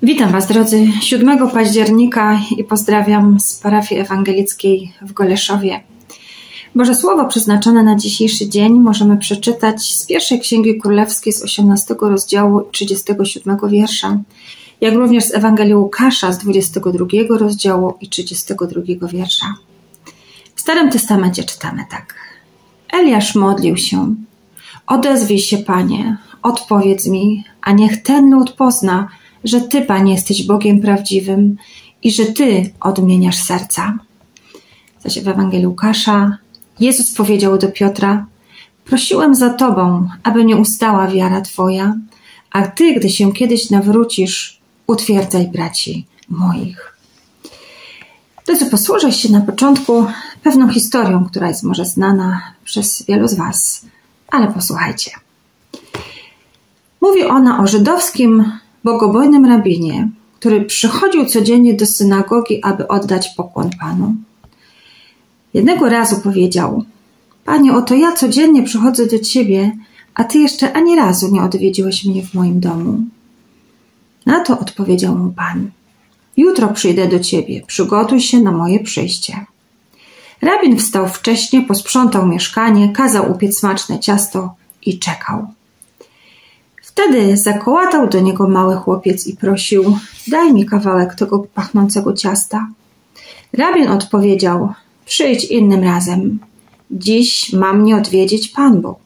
Witam Was, drodzy, 7 października i pozdrawiam z parafii ewangelickiej w Goleszowie. Boże Słowo przeznaczone na dzisiejszy dzień możemy przeczytać z pierwszej Księgi Królewskiej z 18 rozdziału 37 wiersza, jak również z Ewangelii Łukasza z 22 rozdziału i 32 wiersza. W Starym Testamencie czytamy tak. Eliasz modlił się. Odezwij się, Panie, odpowiedz mi, a niech ten lud pozna, że Ty, Panie, jesteś Bogiem prawdziwym i że Ty odmieniasz serca. Zaś w Ewangelii Łukasza Jezus powiedział do Piotra: prosiłem za Tobą, aby nie ustała wiara Twoja, a Ty, gdy się kiedyś nawrócisz, utwierdzaj braci moich. Drodzy, posłużę się na początku pewną historią, która jest może znana przez wielu z Was, ale posłuchajcie. Mówi ona o żydowskim bogobojnym rabinie, który przychodził codziennie do synagogi, aby oddać pokłon Panu. Jednego razu powiedział: Panie, oto ja codziennie przychodzę do Ciebie, a Ty jeszcze ani razu nie odwiedziłeś mnie w moim domu. Na to odpowiedział mu Pan: jutro przyjdę do Ciebie, przygotuj się na moje przyjście. Rabin wstał wcześnie, posprzątał mieszkanie, kazał upiec smaczne ciasto i czekał. Wtedy zakołatał do niego mały chłopiec i prosił: daj mi kawałek tego pachnącego ciasta. Rabin odpowiedział: przyjdź innym razem. Dziś ma mnie odwiedzić Pan Bóg.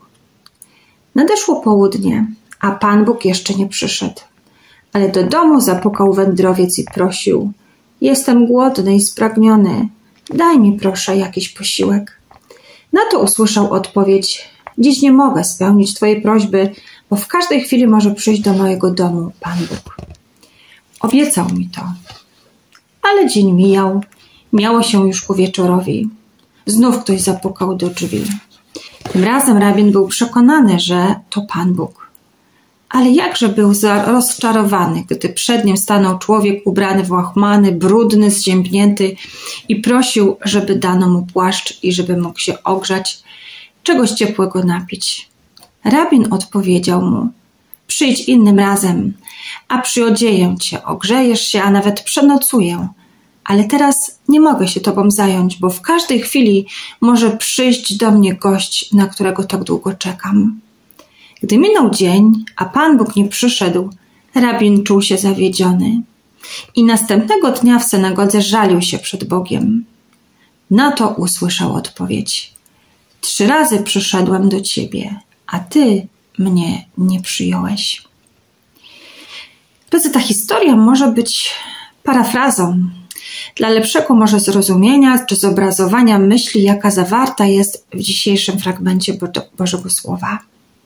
Nadeszło południe, a Pan Bóg jeszcze nie przyszedł. Ale do domu zapukał wędrowiec i prosił: jestem głodny i spragniony. Daj mi proszę jakiś posiłek. Na to usłyszał odpowiedź: dziś nie mogę spełnić Twojej prośby, bo w każdej chwili może przyjść do mojego domu Pan Bóg. Obiecał mi to. Ale dzień mijał, miało się już ku wieczorowi. Znów ktoś zapukał do drzwi. Tym razem rabin był przekonany, że to Pan Bóg. Ale jakże był rozczarowany, gdy przed nim stanął człowiek ubrany w łachmany, brudny, zziębnięty i prosił, żeby dano mu płaszcz i żeby mógł się ogrzać, czegoś ciepłego napić. Rabin odpowiedział mu: przyjdź innym razem, a przyodzieję cię, ogrzejesz się, a nawet przenocuję. Ale teraz nie mogę się tobą zająć, bo w każdej chwili może przyjść do mnie gość, na którego tak długo czekam. Gdy minął dzień, a Pan Bóg nie przyszedł, rabin czuł się zawiedziony i następnego dnia w synagodze żalił się przed Bogiem. Na to usłyszał odpowiedź: 3 razy przyszedłem do Ciebie, a Ty mnie nie przyjąłeś. Drodzy, ta historia może być parafrazą dla lepszego może zrozumienia czy zobrazowania myśli, jaka zawarta jest w dzisiejszym fragmencie Bożego Słowa.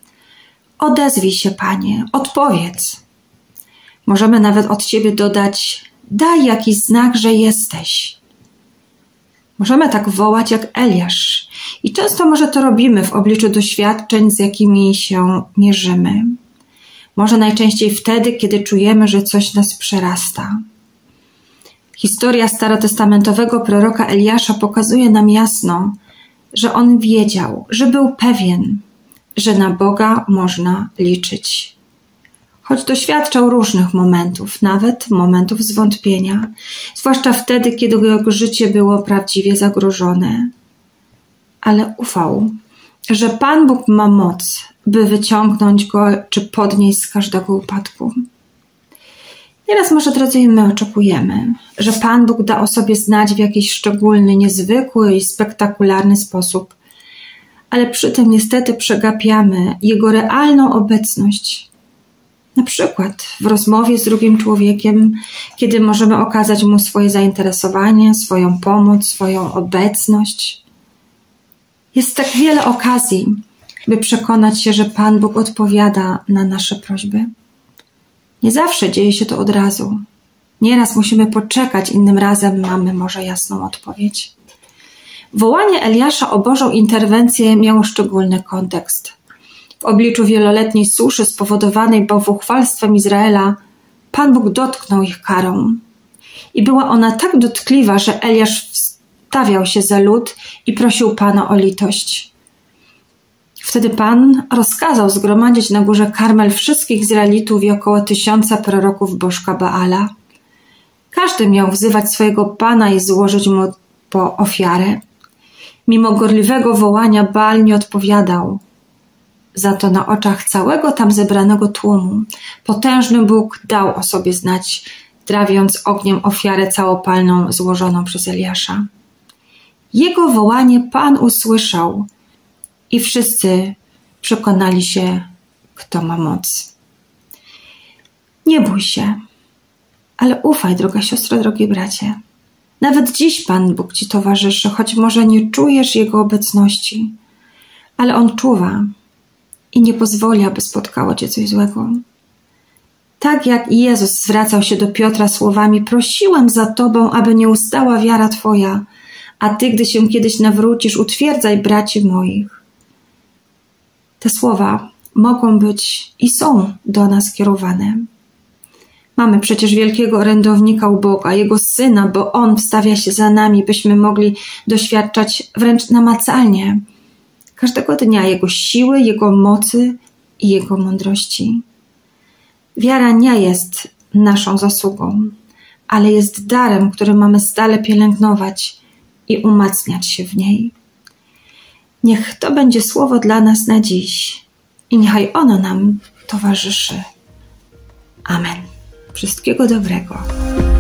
Odezwij się, Panie, odpowiedz. Możemy nawet od Ciebie dodać: daj jakiś znak, że jesteś. Możemy tak wołać jak Eliasz i często może to robimy w obliczu doświadczeń, z jakimi się mierzymy. Może najczęściej wtedy, kiedy czujemy, że coś nas przerasta. Historia starotestamentowego proroka Eliasza pokazuje nam jasno, że on wiedział, że był pewien, że na Boga można liczyć. Choć doświadczał różnych momentów, nawet momentów zwątpienia, zwłaszcza wtedy, kiedy jego życie było prawdziwie zagrożone. Ale ufał, że Pan Bóg ma moc, by wyciągnąć go czy podnieść z każdego upadku. Nieraz może, drodzy, my oczekujemy, że Pan Bóg da o sobie znać w jakiś szczególny, niezwykły i spektakularny sposób, ale przy tym niestety przegapiamy Jego realną obecność. Na przykład w rozmowie z drugim człowiekiem, kiedy możemy okazać mu swoje zainteresowanie, swoją pomoc, swoją obecność. Jest tak wiele okazji, by przekonać się, że Pan Bóg odpowiada na nasze prośby. Nie zawsze dzieje się to od razu. Nieraz musimy poczekać, innym razem mamy może jasną odpowiedź. Wołanie Eliasza o Bożą interwencję miało szczególny kontekst. W obliczu wieloletniej suszy spowodowanej bałwochwalstwem Izraela, Pan Bóg dotknął ich karą. I była ona tak dotkliwa, że Eliasz wstawiał się za lud i prosił Pana o litość. Wtedy Pan rozkazał zgromadzić na górze Karmel wszystkich Izraelitów i około 1000 proroków bożka Baala. Każdy miał wzywać swojego Pana i złożyć mu po ofiarę. Mimo gorliwego wołania Baal nie odpowiadał. Za to na oczach całego tam zebranego tłumu potężny Bóg dał o sobie znać, trawiąc ogniem ofiarę całopalną złożoną przez Eliasza. Jego wołanie Pan usłyszał i wszyscy przekonali się, kto ma moc. Nie bój się, ale ufaj, droga siostro, drogi bracie. Nawet dziś Pan Bóg ci towarzyszy, choć może nie czujesz Jego obecności, ale On czuwa i nie pozwoli, aby spotkało cię coś złego. Tak jak i Jezus zwracał się do Piotra słowami: prosiłem za tobą, aby nie ustała wiara twoja, a ty, gdy się kiedyś nawrócisz, utwierdzaj braci moich. Te słowa mogą być i są do nas kierowane. Mamy przecież wielkiego orędownika u Boga, Jego Syna, bo On wstawia się za nami, byśmy mogli doświadczać wręcz namacalnie każdego dnia Jego siły, Jego mocy i Jego mądrości. Wiara nie jest naszą zasługą, ale jest darem, który mamy stale pielęgnować i umacniać się w niej. Niech to będzie słowo dla nas na dziś i niechaj ono nam towarzyszy. Amen. Wszystkiego dobrego.